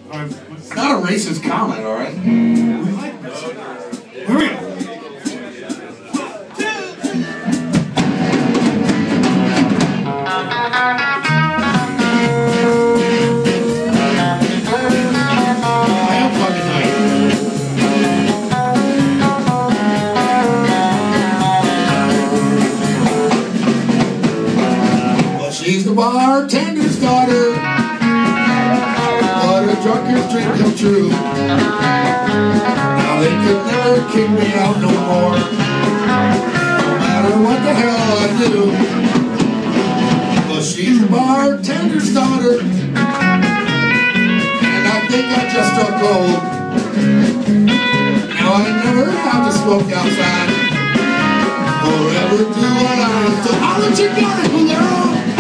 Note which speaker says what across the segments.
Speaker 1: It's not a racist comment, all right? Here we go. She's the bartender's daughter, what a drunkard's dream come true. Now they could never kick me out no more, no matter what the hell I do. Well, she's the bartender's daughter, and I think I just struck gold. Now I never have to smoke outside, or ever do what I have to. How did you got it, Julero?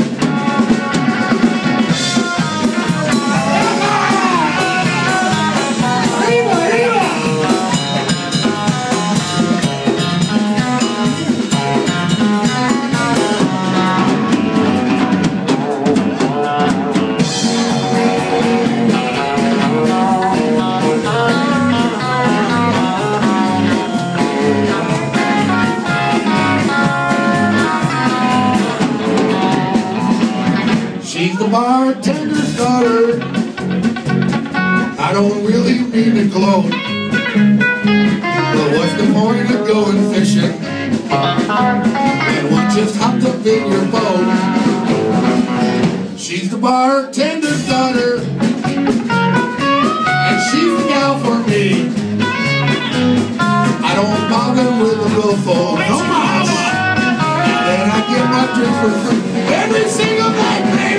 Speaker 1: She's the bartender's daughter. I don't really mean to gloat, but what's the point of going fishing and one just hopped up in your boat? She's the bartender's daughter, and she's the gal for me. I don't bother with a billfold no much, and I get my drink for free every single night, baby.